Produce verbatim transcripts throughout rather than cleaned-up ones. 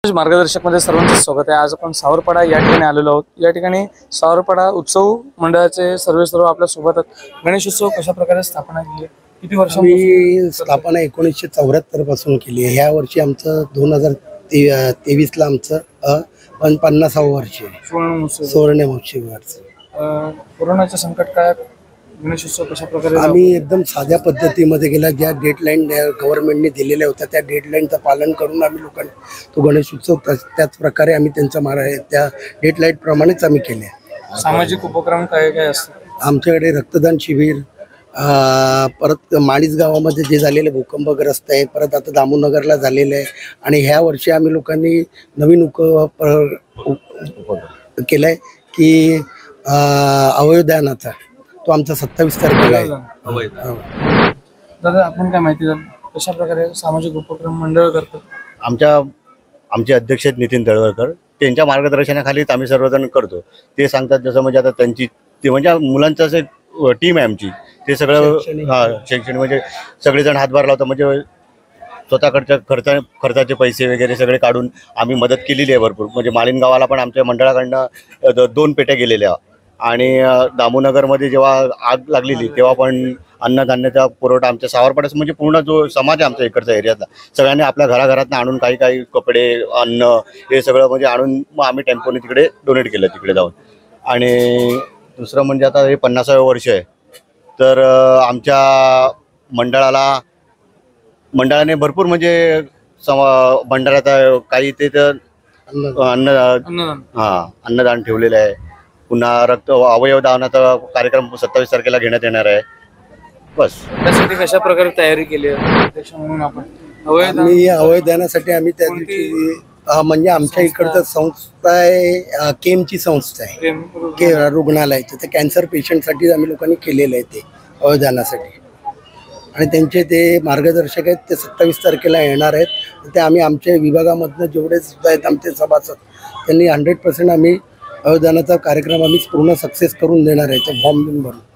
मार्गदर्शक मध्ये सर्वांचं स्वागत आहे। आज आपण सावरपाडा या ठिकाणी आलेलो आहोत। या ठिकाणी सावरपाडा उत्सव मंडळाचे सर्व सर्व आपल्या सोबत आहेत। गणेशोत्सव कशा प्रकारे स्थापना केली आहे, किती वर्षांपासून? स्थापना एकोणीसशे चौऱ्याहत्तर पासून केली आहे। ह्या वर्षी आमचं दोन हजार तेवीस ला आमचं पण पन्नासावं वर्ष आहे, सुवर्ण महोत्सव वर्ष। कोरोनाचे संकट काळात गणेशोत्सव कशा प्रकारे आम्ही एकदम साध्या पद्धतीमध्ये गेला, ज्या डेडलाईन गव्हर्नमेंटने दिलेल्या होत्या त्या डेडलाईनचं पालन करून आम्ही लोकांनी तो गणेशोत्सव त्याच प्रकारे आम्ही त्यांचा मारा त्या डेडलाईन प्रमाणेच आम्ही केले। सामाजिक उपक्रम काय काय असतात आमच्याकडे? रक्तदान शिबिर, परत माळीज गावामध्ये जे झालेले भूकंपग्रस्त आहे, परत आता दामोनगरला झालेलं आहे, आणि ह्या वर्षी आम्ही लोकांनी नवीन उप केलं आहे की अवयवदानाचा, तो आमचा सत्तावीस तारखेला आहे। दादा, आपण काय माहिती द्याल कशा प्रकारे सामाजिक उपक्रम मंडळ करतात? आमच्या आमचे अध्यक्ष आहेत नितीन तळवळकर, त्यांच्या मार्गदर्शनाखालीच आम्ही सर्वजण करतो। ते सांगतात जसं म्हणजे आता त्यांची ते म्हणजे मुलांचं असं टीम आहे आमची, ते सगळं हा शैक्षणिक म्हणजे सगळेजण हातभार लावतात। म्हणजे स्वतःकडच्या खर्चा खर्चाचे पैसे वगैरे सगळे काढून आम्ही मदत केलेली आहे भरपूर। म्हणजे माळीन गावाला पण आमच्या मंडळाकडनं दोन पेट्या गेलेल्या, आणि दामोनगरमध्ये जेव्हा आग लागलेली तेव्हा पण अन्नधान्याचा पुरवठा आमच्या सावरपाड्याचा म्हणजे पूर्ण जो समाज आहे आमच्या इकडचा एरियातला, सगळ्यांनी आपल्या घराघरातनं आणून काही काही कपडे, अन्न हे सगळं म्हणजे आणून मग आम्ही टेम्पोने तिकडे डोनेट केलं तिकडे जाऊन। आणि दुसरं म्हणजे आता हे पन्नासावं वर्ष आहे, तर आमच्या मंडळाला मंडळाने भरपूर म्हणजे समा भंडाऱ्याचा काही ते तर अन्न हां अन्नदान ठेवलेलं आहे। पुन्हा रक्त अवयव दानाचा कार्यक्रम सत्तावीस तारखेला घेण्यात येणार आहे। बस त्यासाठी कशा प्रकारे तयारी केली आहे म्हणून आपण आम्ही अवयवदानासाठी आम्ही त्या दिवशी म्हणजे आमच्या इकडचं संस्था आहे, केमची संस्था आहे, के रुग्णालयाचं, त्या कॅन्सर पेशंटसाठी आम्ही लोकांनी केलेलं आहे ते अवयवदानासाठी, आणि त्यांचे ते मार्गदर्शक आहेत, ते सत्तावीस तारखेला येणार आहेत। ते आम्ही आमच्या विभागामधनं जेवढे सुद्धा आहेत आमचे सभासद, त्यांनी हंड्रेड पर्सेंट आम्ही अवयवदानाचा कार्यक्रम आम्ही पूर्ण सक्सेस करून देणार आहे, ते फॉर्म बिन भरून।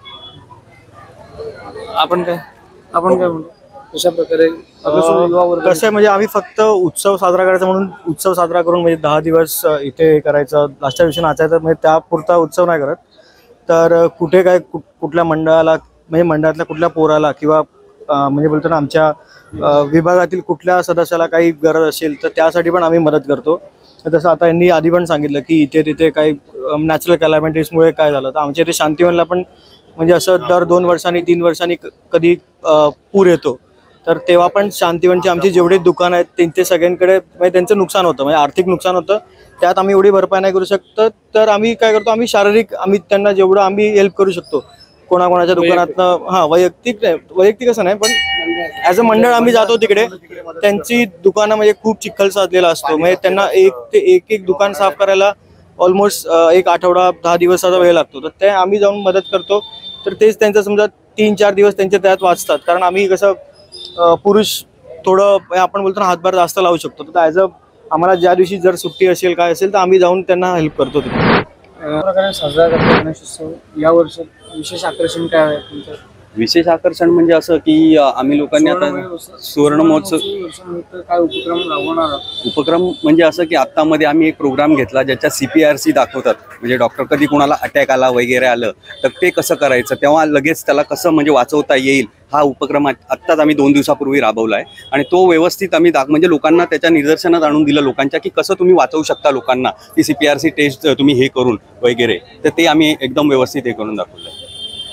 आपण काय आपण काय म्हणतो कशा प्रकारे? कसं म्हणजे आम्ही फक्त उत्सव साजरा करायचा म्हणून उत्सव साजरा करून म्हणजे दहा दिवस इथे करायचं, लास्टच्या दिवशी नाचायचं, म्हणजे त्यापुरता उत्सव नाही करत। तर कुठे काय कुठल्या मंडळाला म्हणजे मंडळातल्या कुठल्या पोराला किंवा म्हणजे बोलतो ना आमच्या विभागातील कुठल्या सदस्याला काही गरज असेल तर त्यासाठी पण आम्ही मदत करतो। तसं आता यांनी आधी पण सांगितलं की इथे तिथे काही नॅचरल कॅलॅमिटीजमुळे काय झालं, तर आमच्या इथे शांतिवनला पण म्हणजे असं दर दोन वर्षांनी तीन वर्षांनी कधी पूर येतो, तर तेव्हा पण शांतिवनचे आमचे जेवढे दुकान आहेत त्यांचे सगळ्यांकडे म्हणजे त्यांचं नुकसान होतं, म्हणजे आर्थिक नुकसान होतं, त्यात आम्ही एवढी भरपाई नाही करू शकतो। तर आम्ही काय करतो, आम्ही शारीरिक आम्ही त्यांना जेवढं आम्ही हेल्प करू शकतो कोणाकोणाच्या दुकानातनं, हां वैयक्तिक नाही वैयक्तिक असं नाही पण ॲज अ मंडळ आम्ही जातो तिकडे। त्यांची दुकानं म्हणजे खूप चिखल साधलेला असतो, म्हणजे त्यांना एक ते एक एक दुकान साफ करायला ऑलमोस्ट एक आठवडा दहा दिवसाचा वेळ लागतो, तर ते आम्ही जाऊन मदत करतो। तर तेच त्यांचं समजा तीन चार दिवस त्यांचे त्यात वाचतात, कारण आम्ही कसं पुरुष थोडं आपण बोलतो ना हातभार जास्त लावू शकतो, तर ॲज अ आम्हाला ज्या दिवशी जर सुट्टी असेल काय असेल तर आम्ही जाऊन त्यांना हेल्प करतो तिकडे। प्रकारे साजरा करतो गणेशोत्सव या वर्षी विशेष आकर्षण काय आहे तुमचं? विशेष आकर्षण म्हणजे असं की आम्ही लोकांनी आता सुवर्ण महोत्सव काय उपक्रम राबवणार? उपक्रम म्हणजे असं की आत्तामध्ये आम्ही एक प्रोग्राम घेतला ज्याच्यात सी पी आर सी दाखवतात, म्हणजे डॉक्टर कधी कोणाला अटॅक आला वगैरे आलं तर ते कसं करायचं, तेव्हा लगेच त्याला कसं म्हणजे वाचवता येईल, हा उपक्रम आत्ताच आम्ही दोन दिवसापूर्वी राबवला आहे। आणि तो व्यवस्थित आम्ही दाख म्हणजे लोकांना त्याच्या निदर्शनात आणून दिलं लोकांच्या की कसं तुम्ही वाचवू शकता लोकांना, की C P R C test तुम्ही हे करून वगैरे, तर ते आम्ही एकदम व्यवस्थित हे करून दाखवलं आहे।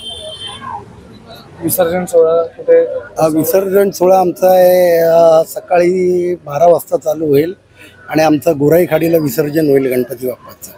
विसर्जन सोहळा कुठे? विसर्जन सोहळा आमचा आहे सकाळी बारा वाजता चालू होईल, आणि आमचा गोराई खाडीला विसर्जन होईल गणपती बाप्पाचं।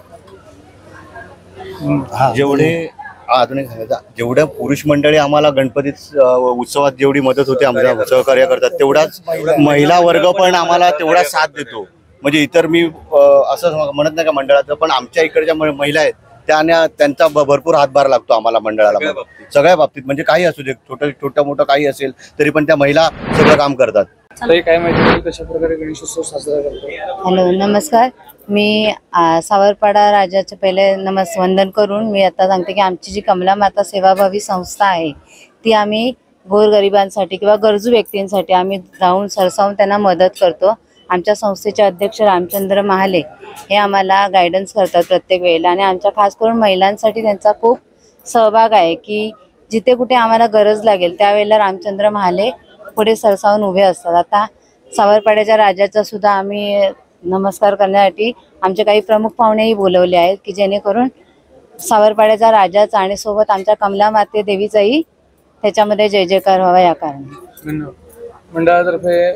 जेवढे आधुनिक सांगायचं जेवढ्या पुरुष मंडळी आम्हाला गणपती उत्सवात जेवढी मदत होते आमच्या सहकार्य करतात, तेवढाच महिला वर्ग पण आम्हाला तेवढा साथ देतो। म्हणजे इतर मी असं म्हणत नाही का मंडळाचं, पण आमच्या इकडच्या महिला आहेत त्याने त्यांचा भरपूर हातभार लागतो आम्हाला मंडळाला, सगळ्या बाबतीत म्हणजे काही असू दे, छोटं छोटं मोठं काही असेल तरी पण त्या महिला सगळं काम करतात। काय माहिती कशा प्रकारे गणेशोत्सव साजरा करतो? हॅलो नमस्कार, मी सावरपाडा राजाचे पहिले नमस् वंदन करून मी आता सांगते की आमची जी कमला माता सेवाभावी संस्था आहे ती आम्ही गोरगरिबांसाठी किंवा गरजू व्यक्तींसाठी आम्ही जाऊन सरसावून त्यांना मदत करतो। आमच्या संस्थेचे अध्यक्ष रामचंद्र महाले हे आम्हाला गायडन्स करतात प्रत्येक वेळेला आणि आमच्या खास करून महिलांसाठी त्यांचा खूप सहभाग आहे की जिथे कुठे आम्हाला गरज लागेल त्यावेळेला रामचंद्र महाले पुढे सरसावून उभे असतात. आता सावरपाड्याच्या राजाचा सुद्धा आम्ही नमस्कार करण्यासाठी आमचे काही प्रमुख पाहुणेही बोलवले आहेत की जेणेकरून सावरपाड्याचा राजाचा आणि सोबत आमच्या कमला माते देवीचाही त्याच्यामध्ये जय जयकार व्हावा या कारणाने. धन्यवाद. मंडळातर्फे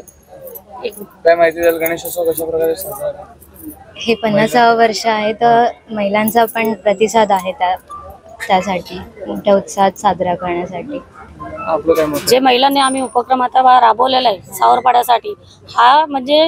काय माहिती द्याल? गणेशोत्सव कशा प्रकारे साजरा आहे? हे पन्नासावं वर्ष आहे तर महिलांचा पण प्रतिसाद आहे त्या त्यासाठी मोठ्या उत्साहात साजरा करण्यासाठी. आपलं काय मत? जे महिलांनी आम्ही उपक्रम आता राबवलेला आहे सावरपाड्यासाठी हा म्हणजे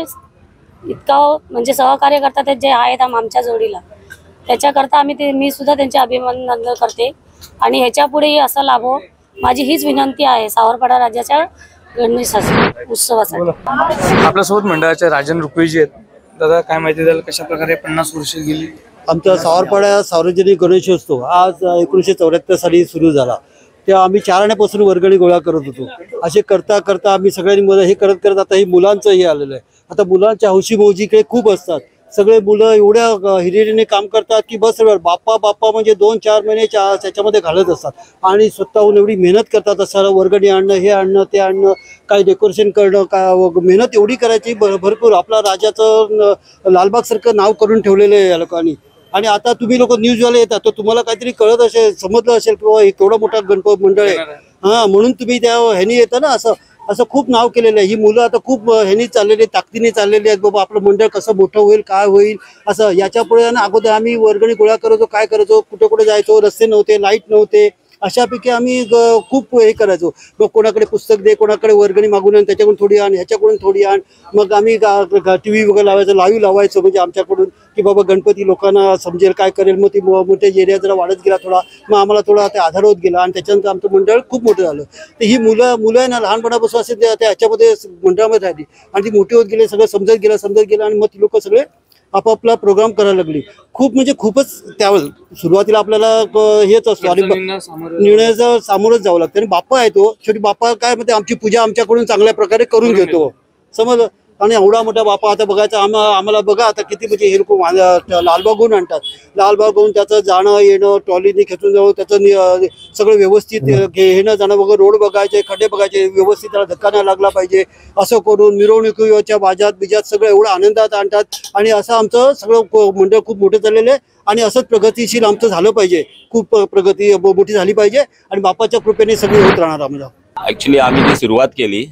इतका म्हणजे सहकार्य करतात जे आहेत आमच्या जोडीला त्याच्याकरता आम्ही ते मी सुद्धा त्यांचे अभिनंदन करते आणि ह्याच्या पुढेही असं लाभो माझी हीच विनंती आहे सावरपाडा राज्याच्या गणेश उत्सवासाठी. आपल्यासोबत मंडळाचे राजन रुक्वीजी आहेत. दादा काय माहिती द्याल कशा प्रकारे पन्नास वर्ष गेली? आमचा सावरपाडा सार्वजनिक गणेशोत्सव आज एकोणीसशे चौऱ्याहत्तर साली सुरू झाला. तेव्हा आम्ही चार आण्यापासून वर्गणी गोळा करत होतो. असे करता करता आम्ही सगळ्यांनी मुलं हे करत करत आता ही मुलांचं हे आलेलं आहे. आता मुलांच्या हौशी मौजीकडे खूप असतात. सगळे मुलं एवढ्या हिरिरीने काम करतात की बस बाप्पा बाप्पा म्हणजे दोन चार महिने त्याच्यामध्ये घालत असतात आणि स्वतःहून एवढी मेहनत करतात. असं वर्गणी आणणं हे आणणं ते आणणं काही डेकोरेशन करणं काय मेहनत एवढी करायची भरपूर. आपला राजाचं लालबागसारखं नाव करून ठेवलेलं आहे या लोकांनी. आणि आता तुम्ही लोक न्यूजवाले येतात तर तुम्हाला काहीतरी कळत असेल समजलं असेल किंवा हे केवढा मोठा गणपती मंडळ आहे हां म्हणून तुम्ही त्या ह्यानी येतं ना. असं असं खूप नाव केलेलं आहे. ही मुलं आता खूप ह्यानी चाललेली ताकदीने चाललेली आहेत बाबा आपलं मंडळ कसं मोठं होईल काय होईल असं. याच्या पुढे ना अगोदर आम्ही वर्गणी गोळा करायचो काय करायचो कुठे कुठे जायचो रस्ते नव्हते लाईट नव्हते अशापैकी आम्ही खूप हे करायचो. मग कोणाकडे पुस्तक दे कोणाकडे वर्गणी मागून आण त्याच्याकडून थोडी आण ह्याच्याकडून थोडी आण. मग आम्ही टी व्ही वगैरे लावायचं लाईव्ह लावायचो म्हणजे आमच्याकडून की बाबा गणपती लोकांना समजेल काय करेल. मग ती मोठे एरिया जरा वाढत गेला थोडा मग आम्हाला थोडा ते आधार होत गेला आणि त्याच्यानंतर आमचं मंडळ खूप मोठं झालं. तर ही मुलं मुलं आहे ना लहानपणापासून असे त्या ह्याच्यामध्ये मंडळामध्ये राहिली आणि ती मोठी होत गेले सगळं समजत गेलं समजत गेलं आणि मग ती लोक सगळे आपापला प्रोग्राम करायला लागली. खूप म्हणजे खूपच त्यावेळेस सुरुवातीला आपल्याला हेच असतो आणि निर्णयाचं सामोरच जावं लागतं. आणि बाप्पा आहे तो शेवटी बाप्पा काय म्हणते आमची पूजा आमच्याकडून चांगल्या प्रकारे करून घेतो समजलं. आणि एवढा मोठा बाप्पा आता बघायचा आम्हा आम्हाला बघा आता किती म्हणजे हे लोक लालबागहून आणतात. लालबागहून त्याचं जाणं येणं ट्रॉलीने खेचून जावं त्याचं सगळं व्यवस्थित येणं जाणं वगैरे रोड बघायचे खड्डे बघायचे व्यवस्थित त्याला धक्का नाही लागला पाहिजे असं करून मिरवणुकीच्या बाजात बिजात सगळं एवढं आनंदात आणतात. आणि असं आमचं सगळं मंडळ खूप मोठं चाललेलं आहे आणि असंच प्रगतीशील आमचं झालं पाहिजे. खूप प्रगती मोठी झाली पाहिजे आणि बाप्पाच्या कृपेने सगळी होत राहणार आम्हाला. ॲक्च्युली आम्ही जी सुरुवात केली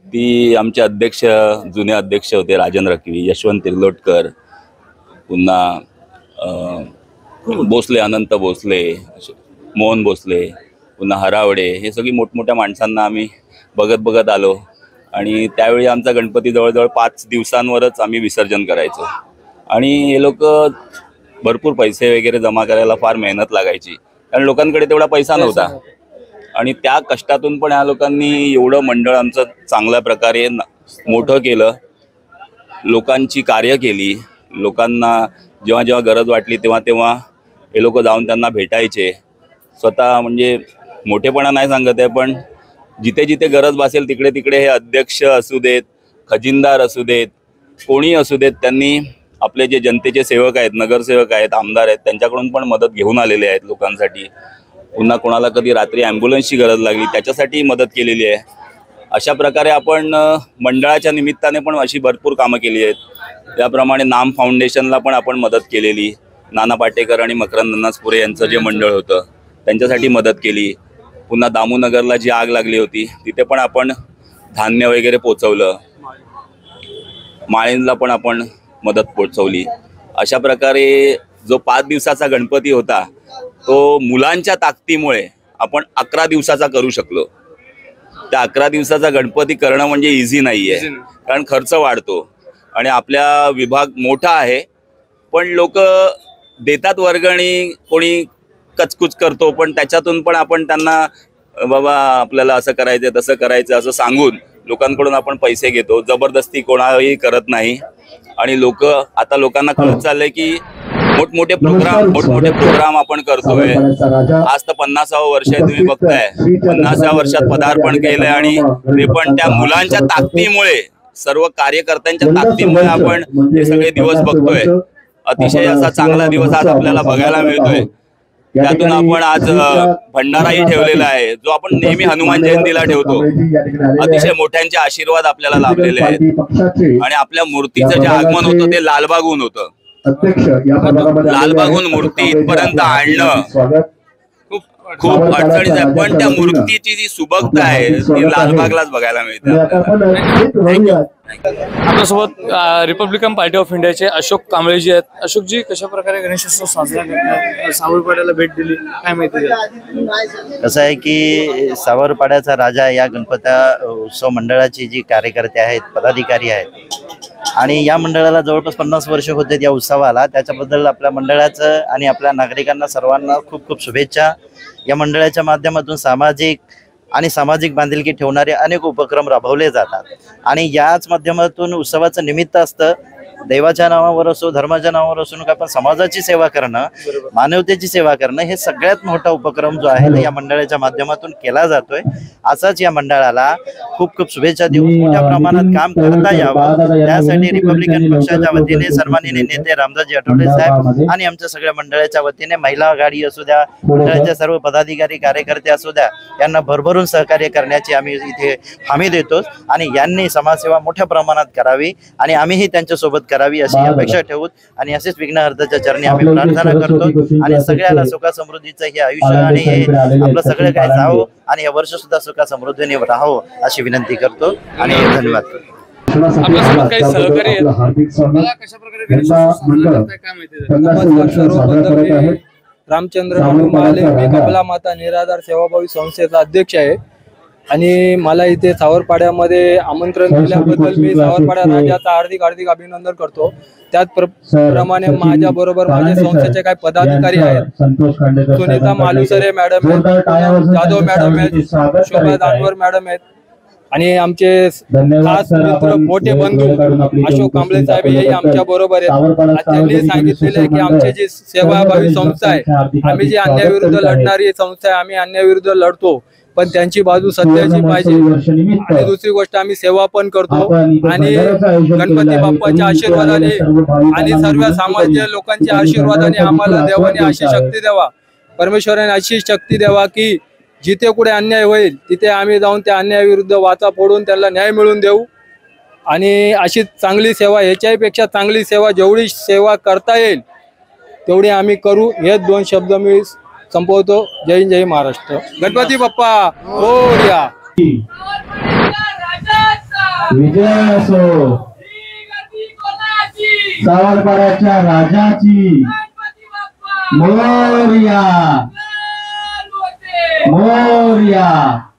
ती आमचे अध्यक्ष जुने अध्यक्ष होते राजन रखवी यशवंत तिर्लोटकर पुन्हा भोसले अनंत भोसले मोहन भोसले पुन्हा हरावडे हे सगळी मोठमोठ्या माणसांना आम्ही बघत बघत आलो. आणि त्यावेळी आमचा गणपती जवळजवळ पाच दिवसांवरच आम्ही विसर्जन करायचो. आणि हे लोक भरपूर पैसे वगैरे जमा करायला फार मेहनत लागायची कारण लोकांकडे तेवढा पैसा नव्हता. आणि त्या कष्टातून पण ह्या लोकांनी एवढं मंडळ आमचं चांगल्या प्रकारे मोठं केलं. लोकांची कार्य केली. लोकांना जेव्हा जेव्हा गरज वाटली तेव्हा तेव्हा हे लोक जाऊन त्यांना भेटायचे. स्वतः म्हणजे मोठेपणा नाही सांगत आहे पण जिथे जिथे गरज भासेल तिकडे तिकडे हे अध्यक्ष असू देत खजिनदार असू देत कोणी असू देत त्यांनी आपले जे जनतेचे सेवक आहेत नगरसेवक आहेत आमदार आहेत त्यांच्याकडून पण मदत घेऊन आलेले आहेत लोकांसाठी. पुन्हा कोणाला कधी रात्री ॲम्ब्युलन्सची गरज लागली त्याच्यासाठी मदत केलेली आहे. अशा प्रकारे आपण मंडळाच्या निमित्ताने पण अशी भरपूर कामं केली आहेत. त्याप्रमाणे नाम फाउंडेशनला पण आपण मदत केलेली. नाना पाटेकर आणि मकरंद नन्नासपुरे यांचं जे मंडळ होतं त्यांच्यासाठी मदत केली. पुन्हा दामूनगरला जी आग लागली होती तिथे पण आपण धान्य वगैरे पोचवलं. माळींला पण आपण मदत पोचवली. अशा प्रकारे जो पाच दिवसाचा गणपती होता तो मुलांच्या ताकदीमुळे आपण अकरा दिवसाचा करू शकलो. त्या अकरा दिवसाचा गणपती करणं म्हणजे इझी नाही आहे कारण खर्च वाढतो आणि आपल्या विभाग मोठा आहे पण लोक देतात वर्गणी कोणी कचकुच करतो पण त्याच्यातून पण आपण त्यांना बाबा आपल्याला असं करायचं तसं करायचं असं सांगून लोकांकडून आपण पैसे घेतो. जबरदस्ती कोणाही करत नाही. आणि लोक आता लोकांना कळत चाललंय की मोठमोठे प्रोग्राम मोठमोठे प्रोग्राम आपण करतोय. आज तर पन्नासावं वर्ष आहे तुम्ही बघताय. पन्नासाव्या वर्षात पदार्पण केलंय आणि ते पण त्या मुलांच्या ताकदीमुळे सर्व कार्यकर्त्यांच्या ताकदीमुळे आपण हे सगळे दिवस बघतोय. अतिशय असा चांगला दिवस आज आपल्याला बघायला मिळतोय. त्यातून आपण आज भंडाराही ठेवलेला आहे, जो आपण नेहमी हनुमान जयंतीला ठेवतो. अतिशय मोठ्यांचे आशीर्वाद आपल्याला लाभलेले आहेत आणि आपल्या मूर्तीचं जे आगमन होतं ते लालबागहून होतं. लालबागहून मूर्ती इथपर्यंत आणणं खूप अडचणीच आहे, पण त्या मूर्तीची जी सुबकता आहे ती लालबागलाच बघायला मिळते. आपल्यासोबत रिपब्लिकन पार्टी ऑफ इंडियाचे अशोक कांबळे जी आहेत. अशोकजी, कशा प्रकारे गणेशोत्सव साजरा करतात? सावरपाड्याला भेट दिली, काय माहिती? कसं आहे की सावरपाड्याचा राजा या गणपती उत्सव मंडळाची जी कार्यकर्ते आहेत, पदाधिकारी आहेत आणि या मंडळाला जवळपास पन्नास वर्ष होते या उत्सवाला. त्याच्याबद्दल आपल्या मंडळाचं आणि आपल्या नागरिकांना सर्वांना खूप खूप शुभेच्छा. या मंडळाच्या माध्यमातून सामाजिक आणि सामाजिक बांधिलकी ठेवणारे अनेक उपक्रम राबवले जातात आणि याच माध्यमातून उत्सवाचं निमित्त असतं. देवाच्या नावावर असो, धर्माच्या नावावर असो, नका पण समाजाची सेवा करणं, मानवतेची सेवा करणं हे सगळ्यात मोठा उपक्रम जो आहे या मंडळाच्या माध्यमातून केला जातोय. असाच या मंडळाला खूप खूप शुभेच्छा देऊन मोठ्या प्रमाणात काम करता यावं त्यासाठी रिपब्लिकन पक्षाच्या वतीने सन्माननीय नेते रामदासजी आठवले साहेब आणि आमच्या सगळ्या मंडळाच्या वतीने महिला आघाडी असू द्या, मंडळाच्या सर्व पदाधिकारी कार्यकर्ते असू द्या, यांना भरभरून सहकार्य करण्याची आम्ही इथे हमी देतो आणि यांनी समाजसेवा मोठ्या प्रमाणात करावी आणि आम्हीही त्यांच्या सोबत करावी अशी अपेक्षा ठेवून आणि असेच विघ्नहर्त्याच्या चरणी आम्ही प्रार्थना करतो आणि सगळ्याला सुख समृद्धीचं हे आयुष्य आणि हे आपलं सगळं काय जावं आणि हे वर्ष सुद्धा सुख समृद्धीने राहावं अशी विनंती करतो आणि धन्यवाद करतो. रामचंद्र महाले, मी कमला माता निराधार सेवाभावी संस्थेचा अध्यक्ष आहे आणि मला इथे सावरपाड्यामध्ये आमंत्रण दिल्याबद्दल मी सावरपाड्या राजाचा हार्दिक हार्दिक अभिनंदन करतो. त्याचप्रमाणे माझ्या बरोबर माझ्या संस्थेचे काही पदाधिकारी आहेत. सुनीता मालुसरे मॅडम आहेत, जाधव मॅडम आहेत, शोभा दानवर मॅडम आहेत आणि आमचे खास मित्र मोठे बंधू अशोक कांबळे साहेब हेही आमच्या बरोबर आहेत. त्यांनी सांगितलेले की आमची जी सेवाभावी संस्था आहे, आम्ही जी अन्यायाविरुद्ध लढणारी संस्था आहे, आम्ही अन्यायाविरुद्ध लढतो पण त्यांची बाजू सत्याची पाहिजे आणि दुसरी गोष्ट आम्ही सेवा पण करतो आणि गणपती बाप्पाच्या आशीर्वादाने आणि सर्व सामान्य लोकांच्या आशीर्वादाने आम्हाला देवाने अशी शक्ती द्यावा, परमेश्वराने अशी शक्ती द्यावा की जिथे कुठे अन्याय होईल तिथे आम्ही जाऊन त्या अन्यायाविरुद्ध वाचा फोडून त्याला न्याय मिळवून देऊ आणि अशी चांगली सेवा, ह्याच्याही पेक्षा चांगली सेवा जेवढी सेवा करता येईल तेवढी आम्ही करू. हे दोन शब्द मी संपवतो. जय हिंद, जय महाराष्ट्र. गणपती बाप्पा मोरया. विजय असो सावरपाड्याच्या राजाची. मोरया मोरया.